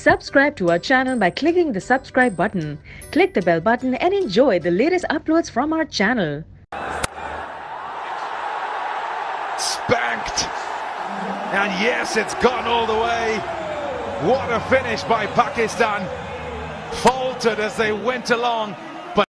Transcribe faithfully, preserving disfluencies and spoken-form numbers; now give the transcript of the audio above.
Subscribe to our channel by clicking the subscribe button. Click the bell button and enjoy the latest uploads from our channel. Spanked. And yes, it's gone all the way. What a finish by Pakistan. Faltered as they went along.